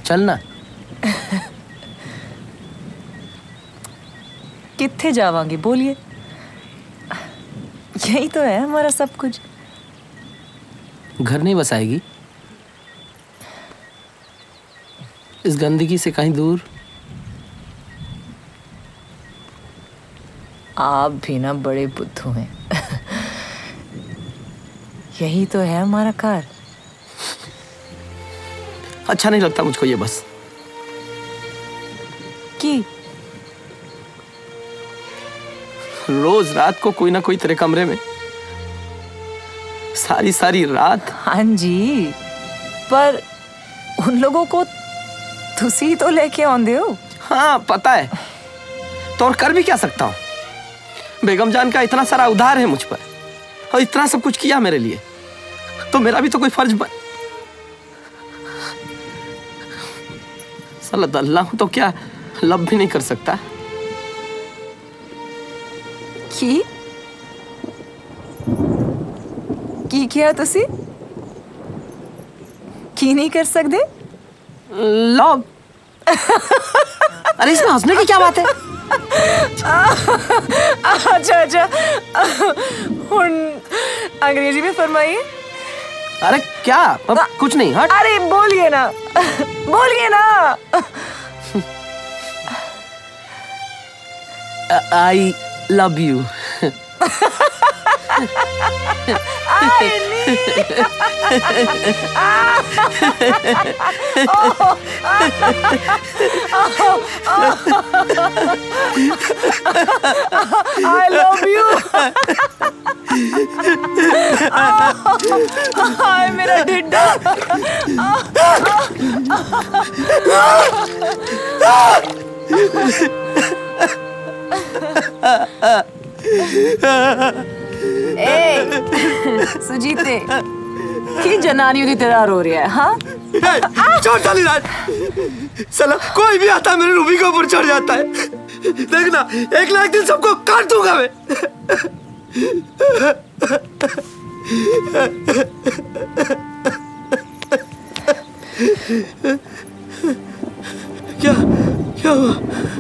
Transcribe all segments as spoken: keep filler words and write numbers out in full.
चलना। कित्थे जावांगे बोलिए, यही तो है हमारा सब कुछ। घर नहीं बसाएगी इस गंदगी से कहीं दूर? आप भी ना बड़े बुद्धू हैं। यही तो है हमारा घर। अच्छा नहीं लगता मुझको ये बस। कि रोज रात को कोई ना कोई तेरे कमरे में सारी सारी रात। हाँ जी, पर उन लोगों को तुसी तो लेके आंदे हो। हाँ पता है, तो और कर भी क्या सकता हूँ। बेगम जान का इतना सारा उधार है मुझ पर और इतना सब कुछ किया मेरे लिए, तो मेरा भी तो कोई फर्ज बन। साला दल्ला हूं तो क्या लब भी नहीं कर सकता? की की किया तुसी? की नहीं कर सकते? लब? अरे इसमें हंसने की क्या बात है? अच्छा अच्छा, हुन अंग्रेजी में फरमाइए। अरे क्या? अब कुछ नहीं, हट। अरे बोलिए ना, बोलिए ना। I love you. आई नहीं। I love you. हाय मेरा ढिड्डा। ए सुजीते की जनानियों की तरह रो रही है? हाँ चोट डाली राज। साला कोई भी आता मेरे रूबी के ऊपर चढ़ जाता है। देखना एक लाख दिन सबको काट दूंगा मैं। क्या क्या हुआ?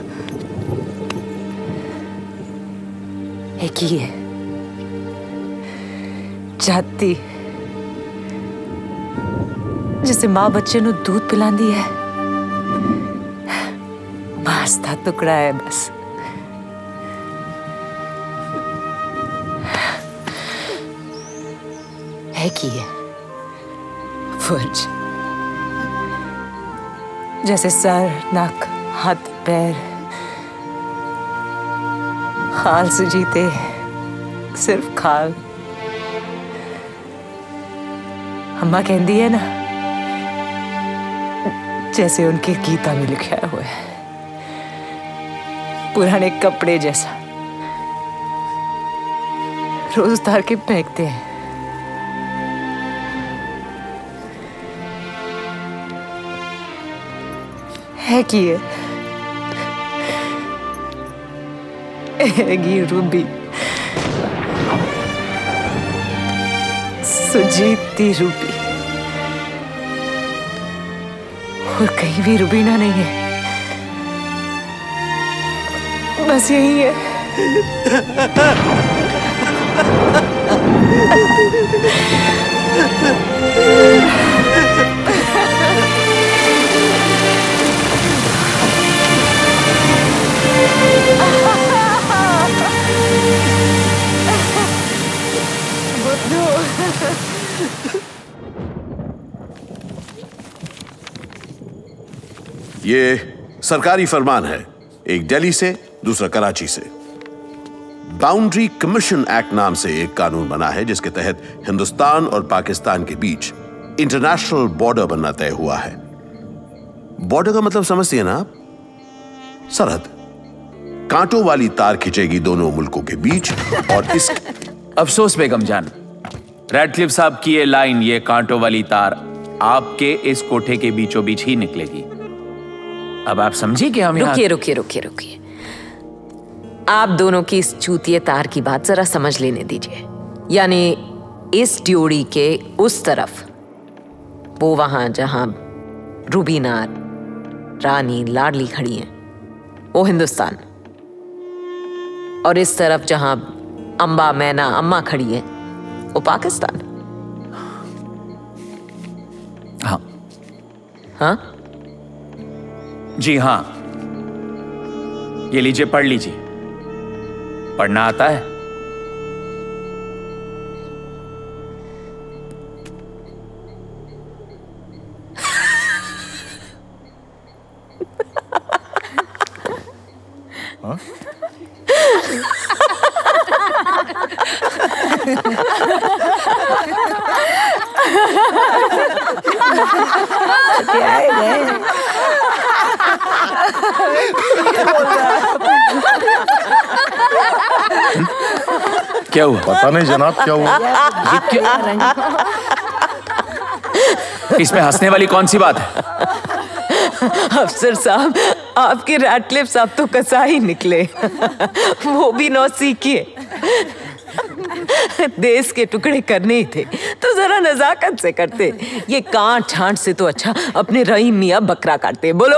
एक ही है जाती जिसे माँ बच्चे नु दूध पिलांदी है, मांस का टुकड़ा है बस। है की है फर्ज, जैसे सर, नाक, हाथ, पैर, खाल से जीते सिर्फ खाल। अम्मा कहती है ना, जैसे उनके गीता में लिखा हुआ है, पुराने कपड़े जैसा रोज उतार के फेंकते हैं। है कि एगी रूबी, सुजीती रूबी, और कहीं भी रुबीना नहीं है, बस यही है। ये सरकारी फरमान है, एक दिल्ली से दूसरा कराची से। बाउंड्री कमीशन एक्ट नाम से एक कानून बना है जिसके तहत हिंदुस्तान और पाकिस्तान के बीच इंटरनेशनल बॉर्डर बनना तय हुआ है। बॉर्डर का मतलब समझती है ना आप? सरहद। कांटों वाली तार खिंचेगी दोनों मुल्कों के बीच और इस अफसोस बेगम जान, रैडक्लिफ साहब की ये लाइन, ये कांटों वाली तार आपके इस कोठे के बीचों बीच ही निकलेगी। अब आप समझिए कि हम रुकिए रुकिए रुकिए रुकिए, आप दोनों की इस चूतिए तार की बात जरा समझ लेने दीजिए। यानी इस ड्योड़ी के उस तरफ, वो वहां जहां रुबीना रानी लाडली खड़ी हैं, वो हिंदुस्तान। और इस तरफ जहां अम्बा मैना अम्मा खड़ी है, वो पाकिस्तान। हाँ हाँ जी हाँ, ये लीजिए, पढ़ लीजिए। पढ़ना आता है? हाँ? क्या है? क्या हुआ? पता नहीं जनाब, क्या हुआ? ये क्या? इसमें हंसने वाली कौन सी बात है? अफसर साहब, आपके रैटक्लिफ साहब तो कसाई निकले, वो भी नौसीखिए। देश के टुकड़े करने ही थे तो जरा नजाकत से करते। ये कांट छांट से तो अच्छा अपने रहीम मियाँ बकरा काटते। बोलो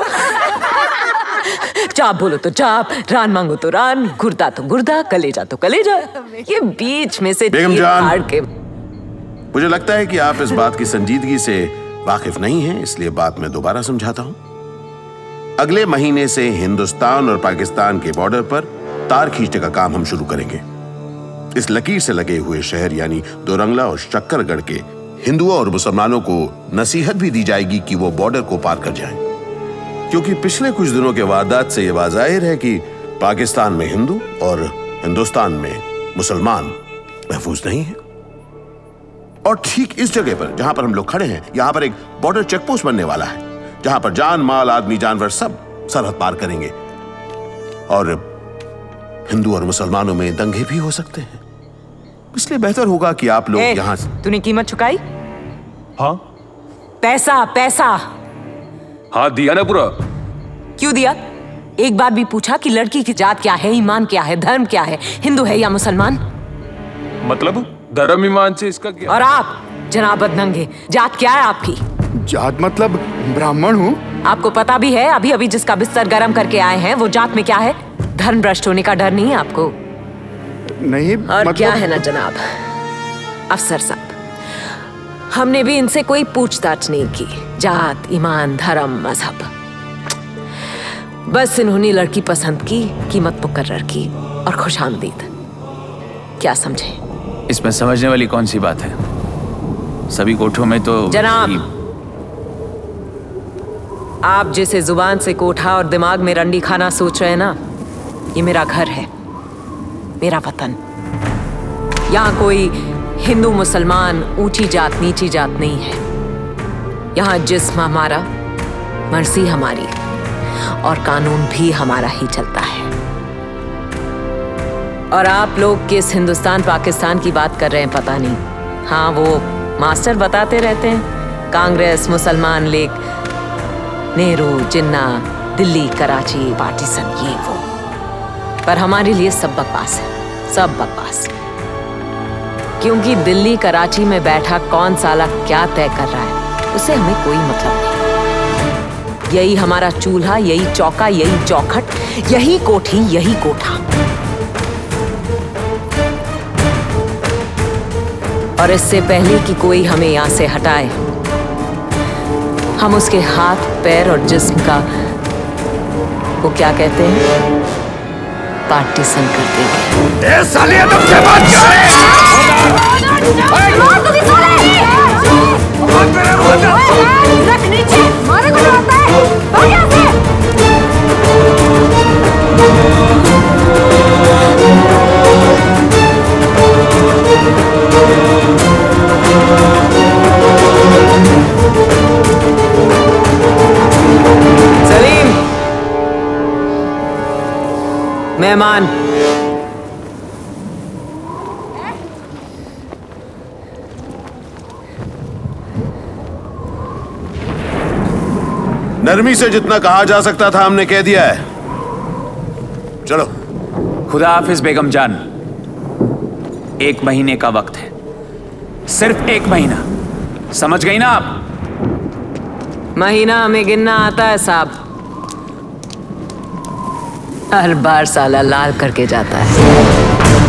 चाप बोलो तो चाप, रान मांगो तो रान, गुर्दा तो गुर्दा, कलेजा तो कलेजा। ये बीच में से बेगम जान, के... मुझे लगता है कि आप इस बात की संजीदगी से वाकिफ नहीं हैं, इसलिए बात मैं दोबारा समझाता हूं। अगले महीने से हिंदुस्तान और पाकिस्तान के बॉर्डर पर तार खींचने का काम हम शुरू करेंगे। इस लकीर से लगे हुए शहर यानी दोरंगला और शक्करगढ़ के हिंदुओं और मुसलमानों को नसीहत भी दी जाएगी कि वो बॉर्डर को पार कर जाएं, क्योंकि पिछले कुछ दिनों के वारदात से यह वाज़ाहिर है कि पाकिस्तान में हिंदू और हिंदुस्तान में मुसलमान महफूज नहीं है। और ठीक इस जगह पर जहां पर हम लोग खड़े हैं, यहां पर एक बॉर्डर चेकपोस्ट बनने वाला है, जहां पर जान माल आदमी जानवर सब सरहद पार करेंगे और हिंदू और मुसलमानों में दंगे भी हो सकते हैं। इसलिए बेहतर होगा कि आप लोग यहां से... तूने कीमत चुकाई? हाँ पैसा पैसा हाँ दिया ना पूरा। क्यों दिया? एक बार भी पूछा कि लड़की की जात क्या है, ईमान क्या है, धर्म क्या है, हिंदू है या मुसलमान? मतलब धर्म ईमान से इसका क्या? और आप जनाब बदनंगे, जात क्या है आपकी? जात मतलब ब्राह्मण हूँ। आपको पता भी है अभी अभी जिसका बिस्तर गर्म करके आए हैं वो जात में क्या है? धर्म भ्रष्ट होने का डर नहीं है आपको? नहीं और मतलब... क्या है ना जनाब अफसर साहब, हमने भी इनसे कोई पूछताछ नहीं की, जात ईमान धर्म मजहब। बस इन्होंने लड़की पसंद की, कीमत मुकर्रर की और खुशामदीद। क्या समझे? इसमें समझने वाली कौन सी बात है? सभी कोठों में तो जनाब, आप जैसे जुबान से कोठा और दिमाग में रंडी खाना सोच रहे हैं ना, ये मेरा घर है, मेरा वतन। यहाँ कोई हिंदू मुसलमान, ऊंची जात नीची जात नहीं है। यहाँ जिस्म हमारा, मर्जी हमारी और कानून भी हमारा ही चलता है। और आप लोग किस हिंदुस्तान पाकिस्तान की बात कर रहे हैं पता नहीं। हाँ, वो मास्टर बताते रहते हैं, कांग्रेस, मुसलमान लीग, नेहरू, जिन्ना, दिल्ली, कराची, पार्टीशन, ये वो। पर हमारे लिए सब बकवास है, सब बकवास। क्योंकि दिल्ली कराची में बैठा कौन साला क्या तय कर रहा है उससे हमें कोई मतलब नहीं। यही हमारा चूल्हा, यही चौका, यही चौखट, यही कोठी, यही कोठा। और इससे पहले कि कोई हमें यहां से हटाए, हम उसके हाथ पैर और जिस्म का वो क्या कहते हैं, पार्टीशन कर देंगे। ए साले, तुम क्या बात कर रहे हैं? सलीम, मेहमान। नरमी से जितना कहा जा सकता था हमने कह दिया है। चलो। खुदा हाफिज बेगम जान, एक महीने का वक्त है, सिर्फ एक महीना, समझ गई ना आप? महीना हमें गिनना आता है साहब, हर बार साला लाल करके जाता है।